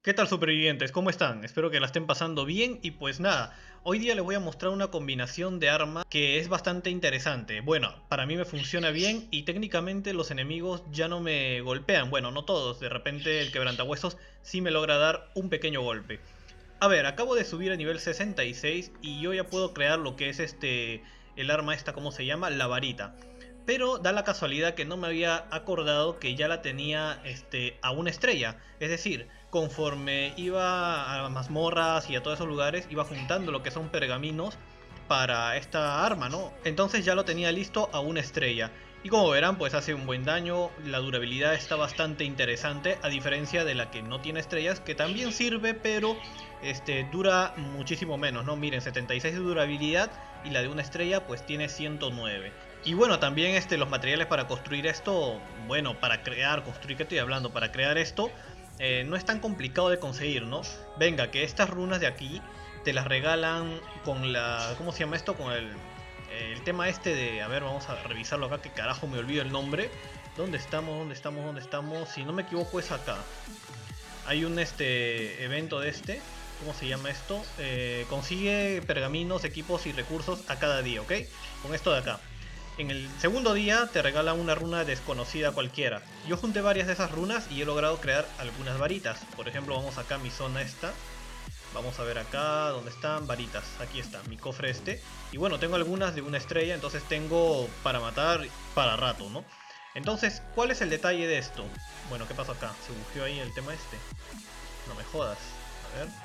¿Qué tal, supervivientes? ¿Cómo están? Espero que la estén pasando bien y pues nada, hoy día les voy a mostrar una combinación de armas que es bastante interesante. Bueno, para mí me funciona bien y técnicamente los enemigos ya no me golpean. Bueno, no todos, de repente el quebrantahuesos sí me logra dar un pequeño golpe. A ver, acabo de subir a nivel 66 y yo ya puedo crear lo que es el arma esta, ¿cómo se llama? La varita. Pero da la casualidad que no me había acordado que ya la tenía a una estrella. Es decir, conforme iba a mazmorras y a todos esos lugares, iba juntando lo que son pergaminos para esta arma, ¿no? Entonces ya lo tenía listo a una estrella. Y como verán, pues hace un buen daño, la durabilidad está bastante interesante, a diferencia de la que no tiene estrellas, que también sirve, pero dura muchísimo menos, ¿no? Miren, 76 de durabilidad y la de una estrella pues tiene 109. Y bueno, también los materiales para construir esto, bueno, para crear, construir, ¿qué estoy hablando? Para crear esto, no es tan complicado de conseguir, ¿no? Venga, que estas runas de aquí te las regalan con la, ¿cómo se llama esto? Con el tema de, a ver, vamos a revisarlo acá, que carajo me olvido el nombre. ¿Dónde estamos? ¿Dónde estamos? ¿Dónde estamos? Si no me equivoco es acá. Hay un evento de ¿cómo se llama esto? Consigue pergaminos, equipos y recursos a cada día, ¿ok? Con esto de acá. En el segundo día te regalan una runa desconocida cualquiera. Yo junté varias de esas runas y he logrado crear algunas varitas. Por ejemplo, vamos acá a mi zona esta. Vamos a ver acá, ¿dónde están? Varitas. Aquí está, mi cofre Y bueno, tengo algunas de una estrella, entonces tengo para matar para rato, ¿no? Entonces, ¿cuál es el detalle de esto? Bueno, ¿qué pasó acá? Se bugueó ahí el tema No me jodas. A ver.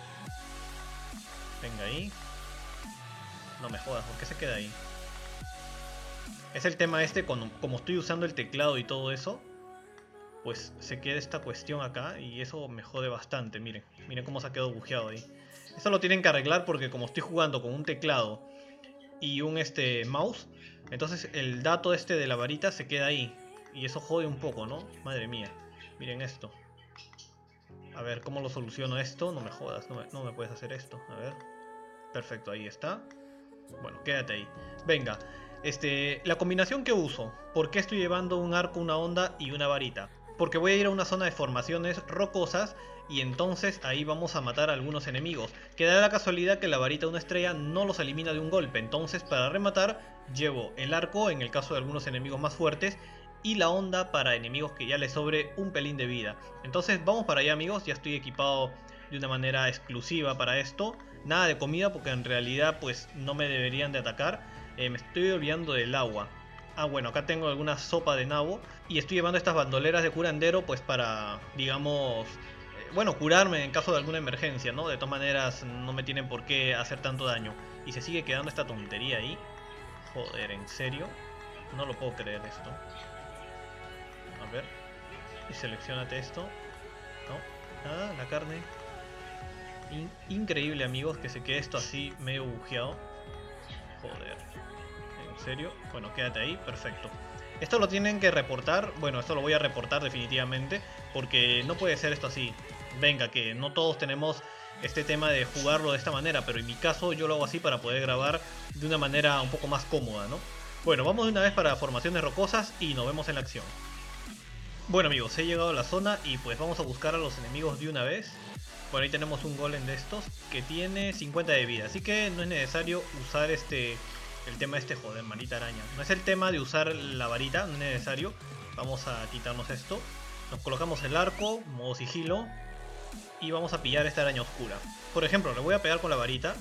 Venga ahí. No me jodas, ¿por qué se queda ahí? Es el tema como estoy usando el teclado y todo eso, pues se queda esta cuestión acá y eso me jode bastante, miren. Miren cómo se ha quedado bugueado ahí. Esto lo tienen que arreglar porque como estoy jugando con un teclado y un mouse, entonces el dato de la varita se queda ahí. Y eso jode un poco, ¿no? Madre mía. Miren esto. A ver, ¿cómo lo soluciono esto? No me jodas, no me puedes hacer esto. A ver. Perfecto, ahí está. Bueno, quédate ahí. Venga, la combinación que uso. ¿Por qué estoy llevando un arco, una onda y una varita? Porque voy a ir a una zona de formaciones rocosas y entonces ahí vamos a matar a algunos enemigos. Que da la casualidad que la varita de una estrella no los elimina de un golpe. Entonces para rematar llevo el arco en el caso de algunos enemigos más fuertes y la onda para enemigos que ya les sobre un pelín de vida. Entonces vamos para allá, amigos, ya estoy equipado de una manera exclusiva para esto. Nada de comida porque en realidad pues no me deberían de atacar. Me estoy olvidando del agua. Ah, bueno, acá tengo alguna sopa de nabo y estoy llevando estas bandoleras de curandero pues para, digamos, bueno, curarme en caso de alguna emergencia, ¿no? De todas maneras no me tienen por qué hacer tanto daño. Y se sigue quedando esta tontería ahí. Joder, ¿en serio? No lo puedo creer esto. A ver. Y seleccionate esto. No, nada, la carne. Increíble, amigos, que se quede esto así medio bugueado. Joder. ¿En serio? Bueno, quédate ahí, perfecto. Esto lo tienen que reportar. Bueno, esto lo voy a reportar definitivamente. Porque no puede ser esto así. Venga, que no todos tenemos este tema de jugarlo de esta manera. Pero en mi caso yo lo hago así para poder grabar de una manera un poco más cómoda, ¿no? Bueno, vamos de una vez para formaciones rocosas y nos vemos en la acción. Bueno, amigos, he llegado a la zona y pues vamos a buscar a los enemigos de una vez. Por ahí tenemos un golem de estos que tiene 50 de vida, así que no es necesario usar el tema joder, maldita araña. No es el tema de usar la varita, no es necesario. Vamos a quitarnos esto. Nos colocamos el arco, modo sigilo. Y vamos a pillar esta araña oscura. Por ejemplo, le voy a pegar con la varita.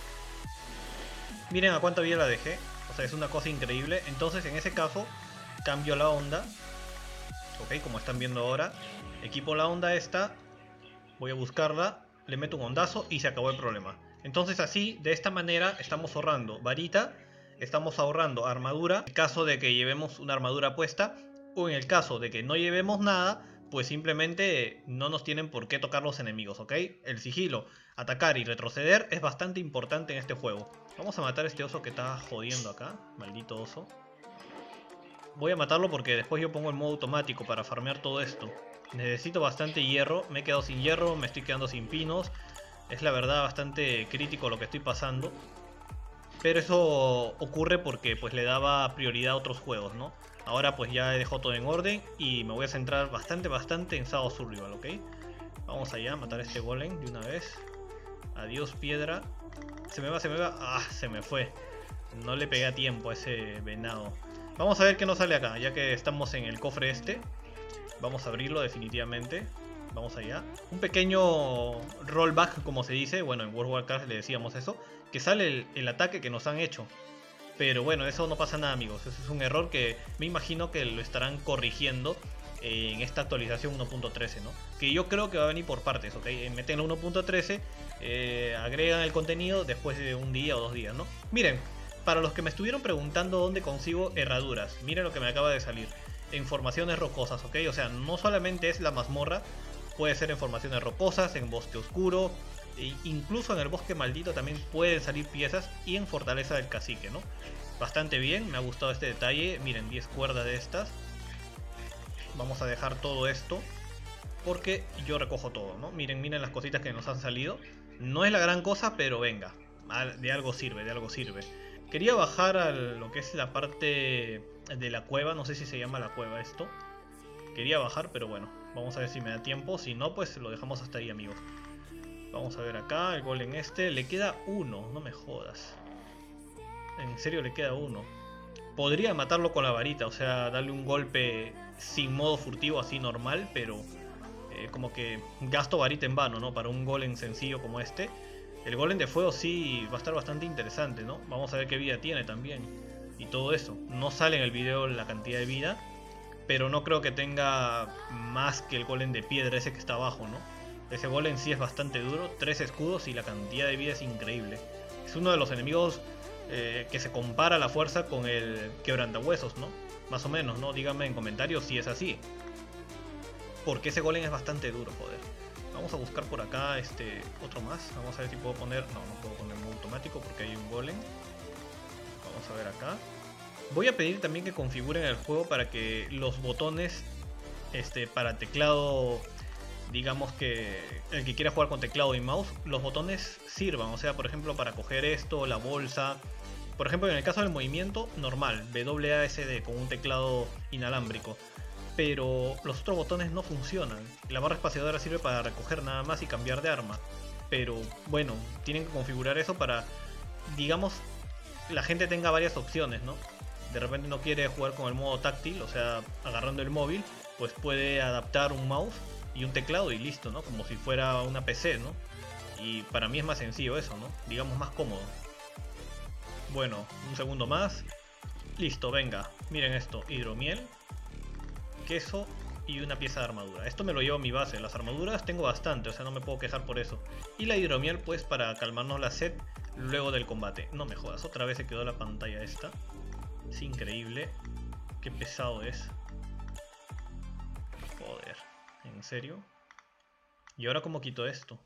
Miren a cuánta vida la dejé. O sea, es una cosa increíble. Entonces, en ese caso, cambio la onda. Ok, como están viendo ahora. Equipo la onda esta. Voy a buscarla, le meto un ondazo y se acabó el problema. Entonces así, de esta manera, estamos ahorrando varita, estamos ahorrando armadura, en el caso de que llevemos una armadura puesta, o en el caso de que no llevemos nada, pues simplemente no nos tienen por qué tocar los enemigos, ¿ok? El sigilo, atacar y retroceder es bastante importante en este juego. Vamos a matar a este oso que está jodiendo acá, maldito oso. Voy a matarlo porque después yo pongo el modo automático para farmear todo esto. Necesito bastante hierro, me he quedado sin hierro, me estoy quedando sin pinos. Es la verdad bastante crítico lo que estoy pasando. Pero eso ocurre porque pues le daba prioridad a otros juegos, ¿no? Ahora pues ya he dejado todo en orden y me voy a centrar bastante en Shadow Survival, ¿ok? Vamos allá a matar a este golem de una vez. Adiós piedra. Se me va, se me va. Ah, se me fue. No le pegué a tiempo a ese venado. Vamos a ver qué nos sale acá, ya que estamos en el cofre este. Vamos a abrirlo definitivamente. Vamos allá. Un pequeño rollback, como se dice. Bueno, en World of Warcraft le decíamos eso. Que sale el ataque que nos han hecho. Pero bueno, eso no pasa nada, amigos. Eso es un error que me imagino que lo estarán corrigiendo en esta actualización 1.13, ¿no? Que yo creo que va a venir por partes, ¿ok? Meten la 1.13, agregan el contenido después de un día o 2 días, ¿no? Miren, para los que me estuvieron preguntando dónde consigo herraduras, miren lo que me acaba de salir. En formaciones rocosas, ¿ok? O sea, no solamente es la mazmorra, puede ser en formaciones rocosas, en bosque oscuro, e incluso en el bosque maldito también pueden salir piezas, y en fortaleza del cacique, ¿no? Bastante bien, me ha gustado este detalle. Miren, 10 cuerdas de estas. Vamos a dejar todo esto porque yo recojo todo, ¿no? Miren, miren las cositas que nos han salido. No es la gran cosa, pero venga, de algo sirve, de algo sirve. Quería bajar a lo que es la parte de la cueva, no sé si se llama la cueva esto. Quería bajar, pero bueno, vamos a ver si me da tiempo. Si no, pues lo dejamos hasta ahí, amigos. Vamos a ver acá, el golem este. Le queda uno, no me jodas. En serio le queda uno. Podría matarlo con la varita, o sea, darle un golpe sin modo furtivo, así normal, pero como que gasto varita en vano, ¿no? Para un golem sencillo como este. El golem de fuego sí va a estar bastante interesante, ¿no? Vamos a ver qué vida tiene también. Y todo eso. No sale en el video la cantidad de vida, pero no creo que tenga más que el golem de piedra ese que está abajo, ¿no? Ese golem sí es bastante duro, 3 escudos y la cantidad de vida es increíble. Es uno de los enemigos que se compara la fuerza con el quebrantahuesos, ¿no? Más o menos, ¿no? Díganme en comentarios si es así. Porque ese golem es bastante duro, joder. Vamos a buscar por acá otro más. Vamos a ver si puedo poner... No, no puedo poner modo automático porque hay un golem. Vamos a ver acá. Voy a pedir también que configuren el juego para que los botones para teclado, digamos que el que quiera jugar con teclado y mouse, los botones sirvan. O sea, por ejemplo, para coger esto, la bolsa. Por ejemplo, en el caso del movimiento, normal, WASD con un teclado inalámbrico. Pero los otros botones no funcionan. La barra espaciadora sirve para recoger nada más y cambiar de arma. Pero bueno, tienen que configurar eso para, digamos, la gente tenga varias opciones, ¿no? De repente no quiere jugar con el modo táctil, o sea, agarrando el móvil, pues puede adaptar un mouse y un teclado y listo, ¿no? Como si fuera una PC, ¿no? Y para mí es más sencillo eso, ¿no? Digamos, más cómodo. Bueno, un segundo más. Listo, venga. Miren esto, hidromiel, queso y una pieza de armadura. Esto me lo llevo a mi base. Las armaduras tengo bastante, o sea, no me puedo quejar por eso. Y la hidromiel, pues, para calmarnos la sed luego del combate. No me jodas, otra vez se quedó la pantalla esta. Es increíble. Qué pesado es. Joder, ¿en serio? ¿Y ahora cómo quito esto?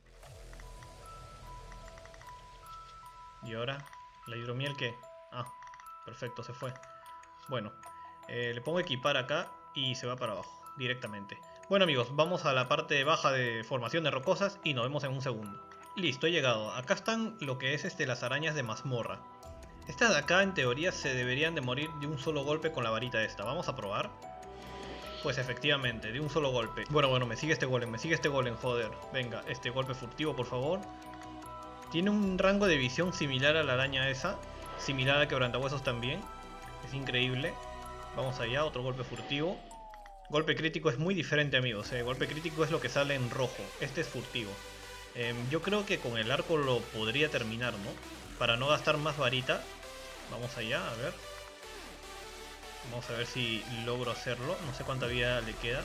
¿Y ahora? ¿La hidromiel qué? Ah, perfecto, se fue. Bueno, le pongo equipar acá y se va para abajo, directamente. Bueno amigos, vamos a la parte baja de formación de rocosas y nos vemos en un segundo. Listo, he llegado. Acá están lo que es las arañas de mazmorra. Estas de acá en teoría se deberían de morir de un solo golpe con la varita esta. Vamos a probar. Pues efectivamente, de un solo golpe. Bueno, me sigue este golem, joder. Venga, este golpe furtivo, por favor. Tiene un rango de visión similar a la araña esa. Similar al quebrantahuesos también. Es increíble. Vamos allá, otro golpe furtivo. Golpe crítico es muy diferente, amigos. Golpe crítico es lo que sale en rojo. Este es furtivo. Yo creo que con el arco lo podría terminar, ¿no? Para no gastar más varita. Vamos allá, a ver. Vamos a ver si logro hacerlo. No sé cuánta vida le queda.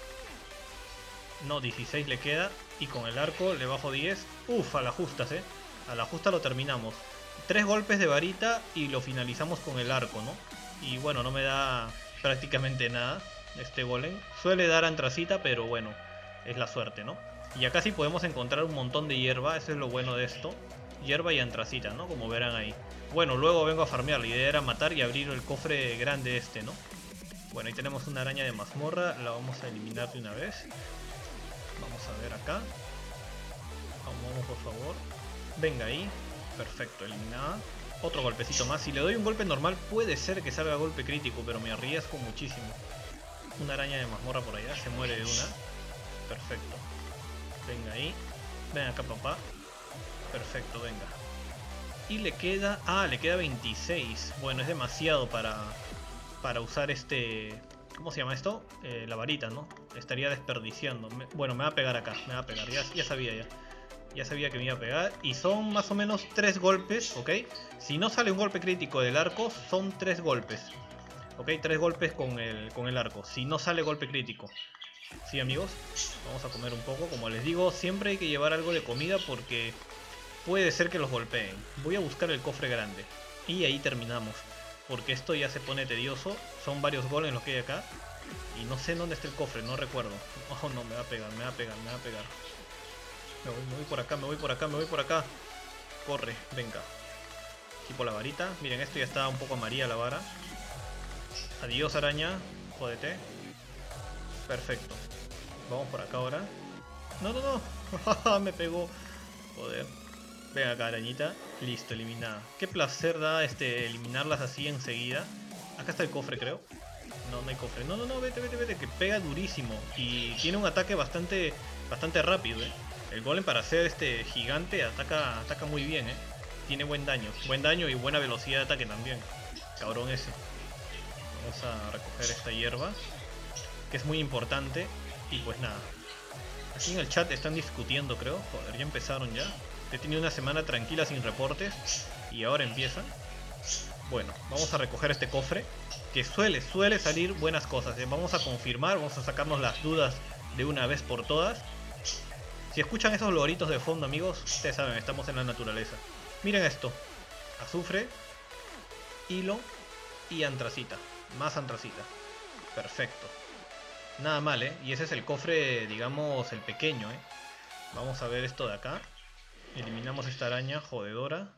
No, 16 le queda. Y con el arco le bajo 10. Uf, a la justas, a la justa lo terminamos. 3 golpes de varita y lo finalizamos con el arco, ¿no? Y bueno, no me da prácticamente nada este golem. Suele dar antracita, pero bueno, es la suerte, ¿no? Y acá sí podemos encontrar un montón de hierba. Eso es lo bueno de esto. Hierba y antracita, ¿no? Como verán ahí. Bueno, luego vengo a farmear. La idea era matar y abrir el cofre grande ¿no? Bueno, ahí tenemos una araña de mazmorra. La vamos a eliminar de una vez. Vamos a ver acá. Vamos, por favor. Venga ahí. Perfecto, eliminada. Otro golpecito más. Si le doy un golpe normal puede ser que salga golpe crítico, pero me arriesgo muchísimo. Una araña de mazmorra por allá. Se muere de una. Perfecto. Venga ahí. Ven acá, papá. Perfecto, venga. Y le queda... Ah, le queda 26. Bueno, es demasiado para usar este... ¿Cómo se llama esto? La varita, ¿no? Estaría desperdiciando. Bueno, me va a pegar acá. Me va a pegar. Ya sabía ya. Ya sabía que me iba a pegar. Y son más o menos 3 golpes, ¿ok? Si no sale un golpe crítico del arco, son 3 golpes. ¿Ok? 3 golpes con el arco. Si no sale golpe crítico. Sí, amigos. Vamos a comer un poco. Como les digo, siempre hay que llevar algo de comida porque puede ser que los golpeen. Voy a buscar el cofre grande. Y ahí terminamos. Porque esto ya se pone tedioso. Son varios goles los que hay acá. Y no sé dónde está el cofre, no recuerdo. Oh, no, me va a pegar, me va a pegar, me va a pegar. Me voy por acá, me voy por acá, me voy por acá. Corre, venga. Tipo la varita. Miren, esto ya está un poco amarilla la vara. Adiós, araña. Jódete. Perfecto. Vamos por acá ahora. No, no, no. Me pegó. Joder. Ven acá, arañita. Listo, eliminada. Qué placer da eliminarlas así enseguida. Acá está el cofre, creo. No, no hay cofre. No, no, no, vete, vete, vete. Que pega durísimo. Y tiene un ataque bastante rápido, El golem para ser gigante ataca muy bien, Tiene buen daño. Buen daño y buena velocidad de ataque también. Cabrón ese. Vamos a recoger esta hierba, que es muy importante. Y pues nada. Aquí en el chat están discutiendo, creo. Joder, ya empezaron ya. He tenido una semana tranquila sin reportes. Y ahora empiezan. Bueno, vamos a recoger este cofre. Que suele salir buenas cosas. Vamos a confirmar, vamos a sacarnos las dudas de una vez por todas. Si escuchan esos loritos de fondo, amigos, ustedes saben, estamos en la naturaleza. Miren esto. Azufre, hilo y antracita. Más antracita. Perfecto. Nada mal, Y ese es el cofre, digamos, el pequeño, Vamos a ver esto de acá. Eliminamos esta araña jodedora.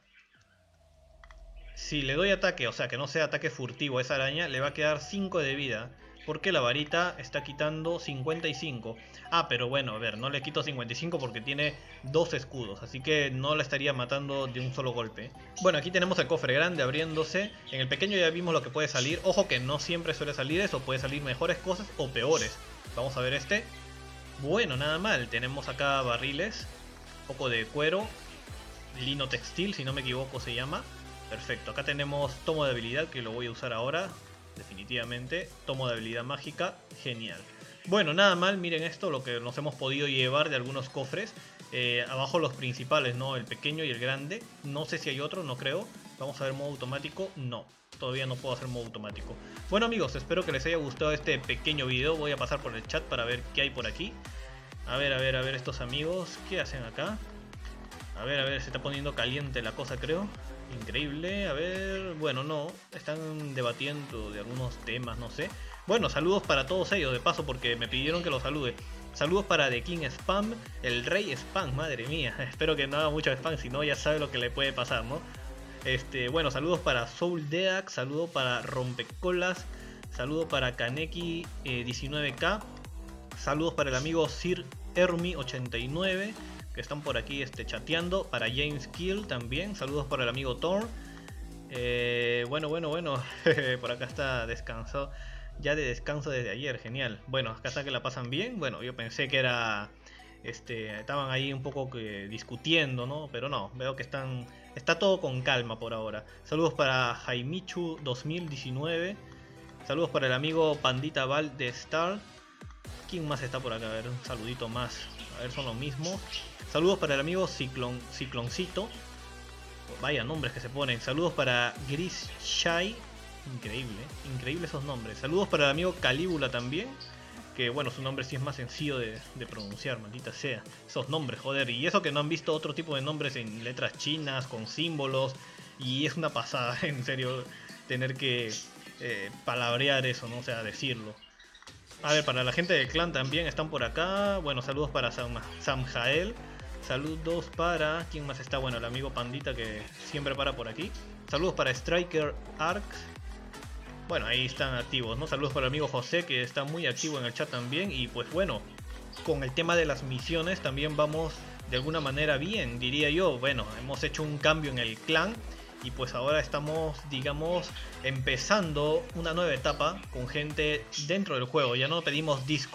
Si le doy ataque, o sea que no sea ataque furtivo a esa araña, le va a quedar 5 de vida. Porque la varita está quitando 55. Ah, pero bueno, a ver, no le quito 55 porque tiene 2 escudos. Así que no la estaría matando de un solo golpe. Bueno, aquí tenemos el cofre grande abriéndose. En el pequeño ya vimos lo que puede salir. Ojo que no siempre suele salir eso. Puede salir mejores cosas o peores. Vamos a ver este. Bueno, nada mal. Tenemos acá barriles. Un poco de cuero. Lino textil, si no me equivoco se llama. Perfecto, acá tenemos tomo de habilidad que lo voy a usar ahora. Definitivamente, tomo de habilidad mágica, genial. Bueno, nada mal, miren esto, lo que nos hemos podido llevar de algunos cofres. Abajo los principales, ¿no? El pequeño y el grande. No sé si hay otro, no creo. Vamos a ver modo automático, no. Todavía no puedo hacer modo automático. Bueno amigos, espero que les haya gustado este pequeño video. Voy a pasar por el chat para ver qué hay por aquí. A ver estos amigos, ¿qué hacen acá? A ver, se está poniendo caliente la cosa, creo. Increíble, a ver... Bueno, no, están debatiendo de algunos temas, no sé. Bueno, saludos para todos ellos, de paso, porque me pidieron que los salude. Saludos para The King Spam, el Rey Spam, madre mía. Espero que no haga mucho spam, si no ya sabe lo que le puede pasar, ¿no? Bueno, saludos para Soul Deac, saludo para Rompecolas, saludo para Kaneki 19K, saludos para el amigo Sir Ermi 89, que están por aquí chateando, para James Kill también, saludos para el amigo Thor. Bueno, por acá está descansado, ya de descanso desde ayer, genial. Bueno, acá está que la pasan bien. Bueno, yo pensé que era estaban ahí un poco discutiendo, ¿no? Pero no, veo que está todo con calma por ahora. Saludos para Jaimichu 2019. Saludos para el amigo Pandita Val de Star. ¿Quién más está por acá? A ver, un saludito más. A ver, son los mismos. Saludos para el amigo Cicloncito. Vaya nombres que se ponen. Saludos para Gris Shy. Increíble esos nombres. Saludos para el amigo Calíbula también. Que bueno, su nombre sí es más sencillo de pronunciar, maldita sea. Esos nombres, joder. Y eso que no han visto otro tipo de nombres en letras chinas, con símbolos. Y es una pasada, en serio, tener que palabrear eso, ¿no? O sea, decirlo. A ver, para la gente del clan también están por acá. Bueno, saludos para Samjael. Saludos para... ¿Quién más está? Bueno, el amigo Pandita que siempre para por aquí. Saludos para Striker Arc. Bueno, ahí están activos, ¿no? Saludos para el amigo José que está muy activo en el chat también. Y pues bueno, con el tema de las misiones también vamos de alguna manera bien, diría yo. Bueno, hemos hecho un cambio en el clan. Y pues ahora estamos, digamos, empezando una nueva etapa con gente dentro del juego. Ya no pedimos Discord,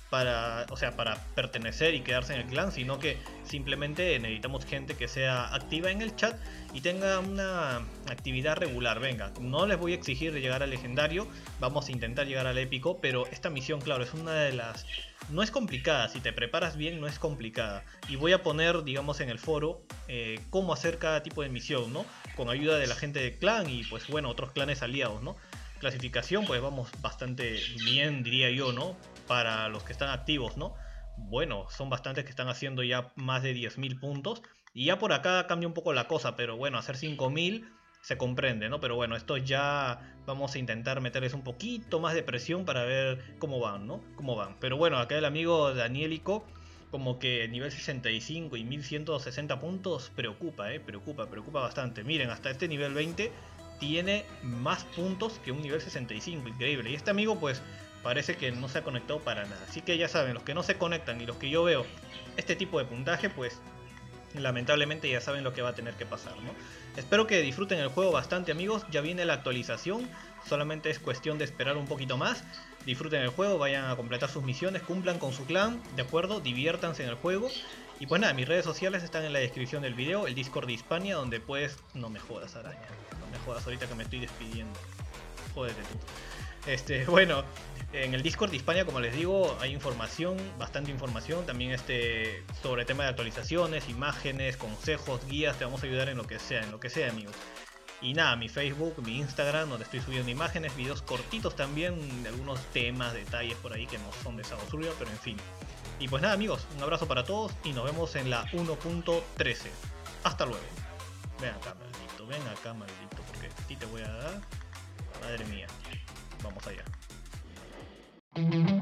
o sea, para pertenecer y quedarse en el clan, sino que simplemente necesitamos gente que sea activa en el chat y tenga una actividad regular. Venga, no les voy a exigir de llegar al legendario, vamos a intentar llegar al épico, pero esta misión, claro, es una de las... No es complicada, si te preparas bien no es complicada. Y voy a poner, digamos, en el foro cómo hacer cada tipo de misión, ¿no? Con ayuda de la gente del clan y pues bueno, otros clanes aliados, ¿no? Clasificación, pues vamos bastante bien, diría yo, ¿no? Para los que están activos, ¿no? Bueno, son bastantes que están haciendo ya más de 10.000 puntos. Y ya por acá cambia un poco la cosa, pero bueno, hacer 5.000 se comprende, ¿no? Pero bueno, esto ya vamos a intentar meterles un poquito más de presión para ver cómo van, ¿no? Cómo van. Pero bueno, acá el amigo Danielico, como que nivel 65 y 1160 puntos, preocupa, preocupa bastante. Miren, hasta este nivel 20 tiene más puntos que un nivel 65, increíble. Y este amigo pues parece que no se ha conectado para nada. Así que ya saben, los que no se conectan y los que yo veo este tipo de puntaje, pues lamentablemente ya saben lo que va a tener que pasar, ¿no? Espero que disfruten el juego bastante, amigos. Ya viene la actualización, solamente es cuestión de esperar un poquito más. Disfruten el juego, vayan a completar sus misiones, cumplan con su clan, ¿de acuerdo? Diviértanse en el juego. Y pues nada, mis redes sociales están en la descripción del video, el Discord de Hispania, donde puedes... No me jodas, araña, no me jodas ahorita que me estoy despidiendo. Jódete tú. Bueno, en el Discord de Hispania, como les digo, hay información, bastante información, también sobre tema de actualizaciones, imágenes, consejos, guías, te vamos a ayudar en lo que sea, amigos. Y nada, mi Facebook, mi Instagram, donde estoy subiendo imágenes, videos cortitos también, de algunos temas, detalles por ahí que no son de Sao Surya, pero en fin. Y pues nada, amigos, un abrazo para todos y nos vemos en la 1.13. Hasta luego. Ven acá, maldito, porque a ti te voy a dar. Madre mía. Vamos allá.